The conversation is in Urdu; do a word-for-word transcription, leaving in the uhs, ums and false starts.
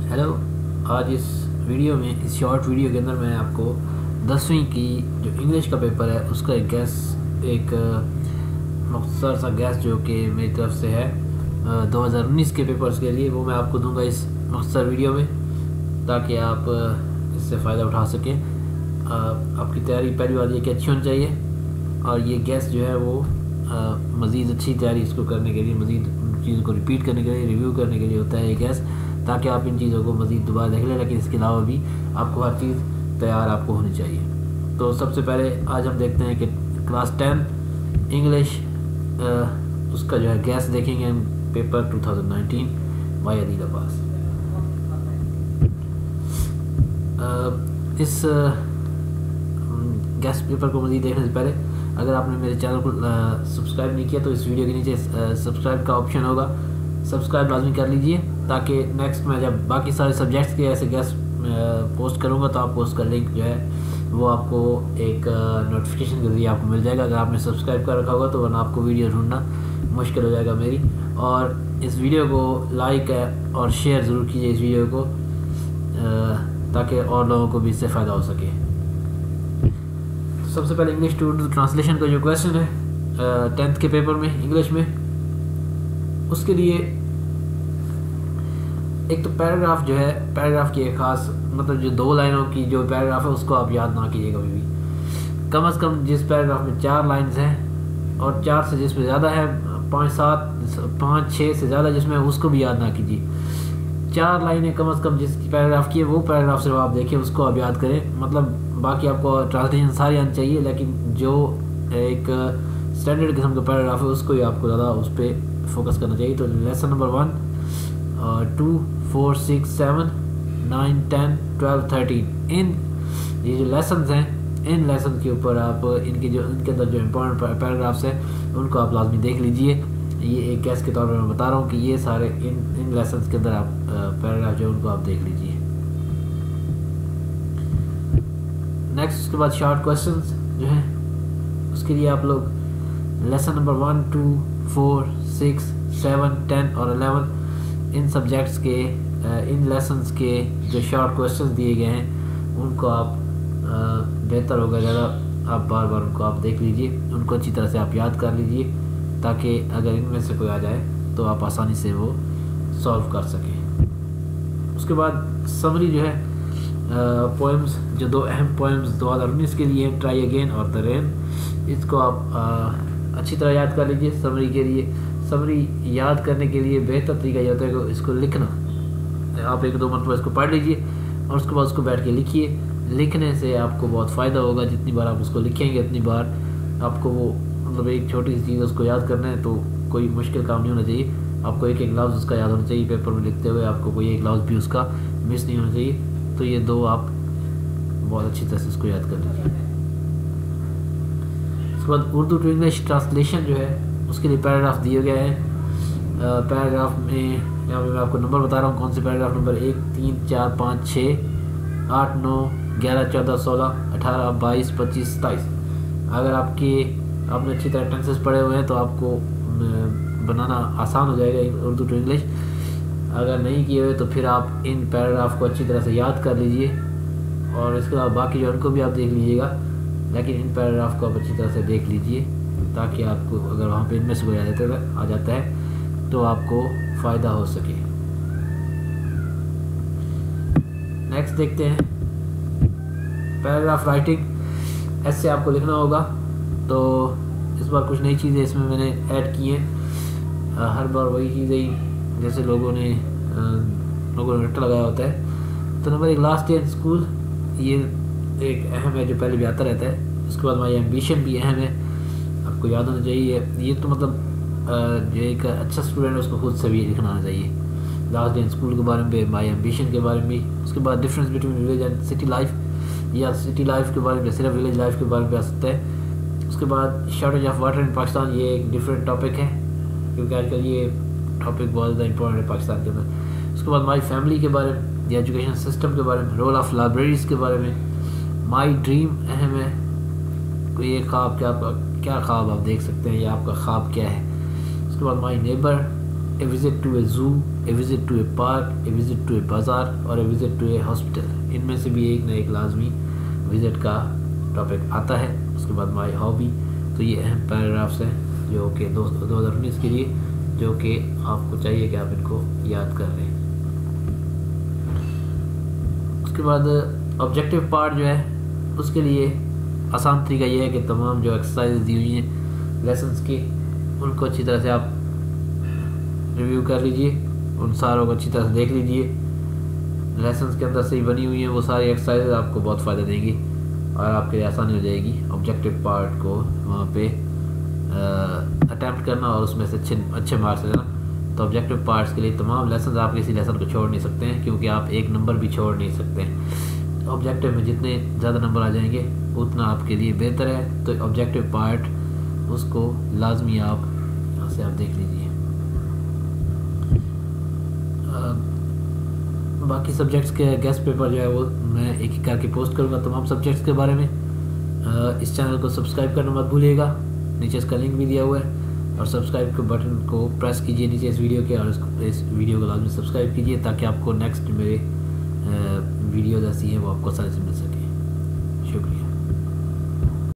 ہیلو، آج اس ویڈیو میں اس شارٹ ویڈیو کے اندر میں آپ کو دسویں کی جو انگلش کا پیپر ہے اس کا ایک گیس ایک مختصر سا گیس جو کہ میری طرف سے ہے دو ہزار انیس کے پیپرز کے لیے، وہ میں آپ کو دوں گا اس مختصر ویڈیو میں تاکہ آپ اس سے فائدہ اٹھا سکیں۔ آپ کی تیاری پہلی بات یہ کہ اچھی ہونی چاہیے، اور یہ گیس جو ہے وہ مزید اچھی تیاری اس کو کرنے کے لیے، مزید چیزوں کو ریپیٹ کرنے کے لیے، ریویو کرنے کے لیے ہوتا ہے یہ گیس، تاکہ آپ ان چیزوں کو مزید دوبارہ دیکھ لیں، لیکن اس کے علاوہ بھی آپ کو ہر چیز تیار آپ کو ہونی چاہیے۔ تو سب سے پہلے آج ہم دیکھتے ہیں کہ کلاس ٹین انگلش اس کا جو ہے گیس دیکھیں گے، paper two thousand nineteen by Adeel Abbas. اس گیس پیپر کو مزید دیکھنے سے پہلے اگر آپ نے میرے چینل کو سبسکرائب نہیں کیا تو اس ویڈیو کے نیچے سبسکرائب کا آپشن ہوگا، سبسکرائب لازمی کر لیجئے تاکہ نیکسٹ میں جب باقی سارے سبجیکٹس کے ایسے گیس پوسٹ کروں گا تو آپ کو اس کا لنک جو ہے وہ آپ کو ایک نوٹیفیکیشن کے ذریعے آپ کو مل جائے گا۔ اگر آپ نے سبسکرائب کر رکھا ہوگا تو ورنہ آپ کو ویڈیو ڈھونڈنا مشکل ہو جائے گا میری، اور اس ویڈیو کو لائک اور شیئر ضرور کیجیے اس ویڈیو کو تاکہ اور لوگوں کو بھی اس سے فائدہ ہو سکے۔ سب سے پہلے انگلش ٹو اردو ٹرانسلیشن کا جو کویسچن ہے ٹینتھ کے پیپر میں انگلش میں، اس کے لیے ایک تو پیراگراف جو ہے، پیراگراف کی ایک خاص مطلب جو دو لائنوں کی جو پیراگراف ہے اس کو آپ یاد نہ کیجیے کبھی بھی۔ کم از کم جس پیراگراف میں چار لائنز ہیں اور چار سے جس میں زیادہ ہے، پانچ سات پانچ چھ سے زیادہ جس میں، اس کو بھی یاد نہ کیجیے۔ چار لائنیں کم از کم جس پیراگراف کی ہے وہ پیراگراف صرف آپ دیکھیں، اس کو آپ یاد کریں۔ مطلب باقی آپ کو ٹرانسلیشن ساری آنی چاہیے، لیکن جو ایک اسٹینڈرڈ قسم کا پیراگراف ہے اس کو ہی آپ کو زیادہ اس پہ فوکس کرنا چاہیے۔ تو lesson number one, two, four, six, seven, nine, ten, twelve, thirteen, ان یہ جو لیسنز ہیں ان لیسن کے اوپر آپ ان کے جو ان کے اندر جو امپورٹنٹ پیراگرافس ہیں ان کو آپ لازمی دیکھ لیجئے۔ یہ ایک گیس کے طور پر میں بتا رہا ہوں کہ یہ سارے ان ان لیسنز کے اندر آپ پیراگراف جو ہے ان کو آپ دیکھ لیجئے۔ نیکسٹ اس کے بعد شارٹ کویسچنز جو ہیں اس کے لیے آپ لوگ lesson number one, two, four, six, seven, ten اور الیون ان سبجیکٹس کے ان لیسنز کے جو شارٹ کویسچنز دیے گئے ہیں ان کو آپ بہتر ہوگا زیادہ آپ بار بار ان کو آپ دیکھ لیجئے، ان کو اچھی طرح سے آپ یاد کر لیجئے تاکہ اگر ان میں سے کوئی آ جائے تو آپ آسانی سے وہ سولو کر سکیں۔ اس کے بعد سمری جو ہے پوئمز، جو دو اہم پوئمز دو ہزار انیس کے لیے، ٹرائی اگین اور دا رین، اس کو آپ اچھی طرح یاد کر لیجئے۔ سمری کے لیے سمری یاد کرنے کے لیے بہتر طریقہ یہ ہوتا ہے کہ اس کو لکھنا، آپ ایک دو مرتبہ اس کو پڑھ لیجئے اور اس کے بعد اس کو بیٹھ کے لکھیے۔ لکھنے سے آپ کو بہت فائدہ ہوگا، جتنی بار آپ اس کو لکھیں گے اتنی بار آپ کو وہ مطلب ایک چھوٹی سی چیز اس کو یاد کرنا ہے تو کوئی مشکل کام نہیں ہونا چاہیے۔ آپ کو ایک ایک لفظ اس کا یاد ہونا چاہیے، پیپر میں لکھتے ہوئے آپ کو کوئی ایک لفظ بھی اس کا مس نہیں ہونا چاہیے۔ تو یہ دو آپ بہت اچھی طرح سے اس کو یاد کر لیجیے۔ اس کے بعد اردو ٹو انگلش ٹرانسلیشن جو ہے اس کے لیے پیراگراف دیے گئے ہیں۔ پیراگراف میں یہاں پہ میں آپ کو نمبر بتا رہا ہوں کون سے پیراگراف، نمبر ایک، تین، چار، پانچ، چھ، آٹھ، نو، گیارہ، چودہ، سولہ، اٹھارہ، بائیس، پچیس، ستائیس۔ اگر آپ کے آپ نے اچھی طرح ٹینسز پڑھے ہوئے ہیں تو آپ کو بنانا آسان ہو جائے گا اردو ٹو انگلش۔ اگر نہیں کیے ہوئے تو پھر آپ ان پیراگراف کو اچھی طرح سے یاد کر لیجئے، اور اس کے بعد باقی جو ان کو بھی آپ دیکھ لیجیے گا، لیکن ان پیراگراف کو آپ اچھی طرح سے دیکھ لیجئے تاکہ آپ کو اگر وہاں پہ ان میں سے کوئی آ جاتا ہے تو آپ کو فائدہ ہو سکے۔ نیکسٹ دیکھتے ہیں پیراگراف رائٹنگ۔ ایسے آپ کو لکھنا ہوگا، تو اس بار کچھ نئی چیزیں اس میں میں نے ایڈ کی ہیں۔ ہر بار وہی چیزیں ہی جیسے لوگوں نے لوگوں نے رٹا لگایا ہوتا ہے۔ تو نمبر ایک، لاسٹ ڈے ان اسکول، یہ ایک اہم ہے جو پہلے بھی آتا رہتا ہے۔ اس کے بعد مائی ایمبیشن بھی اہم ہے، آپ کو یاد ہونا چاہیے۔ یہ تو مطلب جو ایک اچھا اسٹوڈنٹ ہے اس کو خود سے بھی لکھنا آنا چاہیے، لاسٹ ڈے ان اسکول کے بارے میں، مائی ایمبیشن کے بارے میں۔ اس کے بعد difference between village and city life, یا سٹی لائف کے بارے میں، صرف ولیج لائف کے بارے میں آ سکتا ہے۔ اس کے بعد shortage of water in Pakistan, یہ ایک ڈفرینٹ ٹاپک ہے کیونکہ آج کل یہ ٹاپک بہت زیادہ امپورٹنٹ ہے پاکستان کے اندر۔ اس کے بعد مائی فیملی کے بارے میں، یا ایجوکیشن سسٹم کے بارے میں، رول آف لائبریریز کے بارے میں۔ مائی ڈریم اہم ہے، کوئی ایک خواب، کیا آپ کا کیا خواب آپ دیکھ سکتے ہیں یا آپ کا خواب کیا ہے۔ اس کے بعد my neighbour, a visit to a zoo, a visit to a park, a visit to a bazaar اور a visit to a hospital. ان میں سے بھی ایک نہ ایک لازمی وزٹ کا ٹاپک آتا ہے۔ اس کے بعد مائی ہابی، تو یہ اہم پیراگرافس ہیں جو کہ دو دو ہزار انیس کے لیے، جو کہ آپ کو چاہیے کہ آپ ان کو یاد کر لیں۔ اس کے بعد آبجیکٹیو پارٹ جو ہے اس کے لیے آسان طریقہ یہ ہے کہ تمام جو ایکسرسائز دی ہوئی ہیں لیسنس کی، ان کو اچھی طرح سے آپ ریویو کر لیجئے، ان ساروں کو اچھی طرح سے دیکھ لیجئے۔ لیسنس کے اندر سے ہی بنی ہوئی ہیں وہ ساری ایکسرسائز، آپ کو بہت فائدہ دیں گی اور آپ کے لیے آسانی ہو جائے گی آبجیکٹیو پارٹ کو وہاں پہ اٹیمپٹ کرنا اور اس میں سے اچھے اچھے مارکس لینا۔ تو آبجیکٹیو پارٹس کے لیے تمام لیسنز آپ کسی لیسن کو چھوڑ نہیں سکتے ہیں، کیونکہ آپ ایک نمبر بھی چھوڑ نہیں سکتے ہیں۔ آبجیکٹیو میں جتنے زیادہ نمبر آ جائیں گے اتنا آپ کے لیے بہتر ہے، تو آبجیکٹیو پارٹ اس کو لازمی آپ یہاں سے آپ دیکھ لیجیے۔ باقی سبجیکٹس کے گیسٹ پیپر جو ہے وہ میں ایک ایک کر کے پوسٹ کروں گا تمام سبجیکٹس کے بارے میں۔ اس چینل کو سبسکرائب کرنا مت بھولیے گا، نیچے اس کا لنک بھی دیا ہوا ہے، اور سبسکرائب کے بٹن کو پریس کیجئے نیچے اس ویڈیو کے، اور اس اس ویڈیو کو لازمی سبسکرائب کیجئے تاکہ آپ کو نیکسٹ میرے ویڈیوز ایسی ہیں وہ آپ کو آسانی سے مل سکے۔ شکریہ۔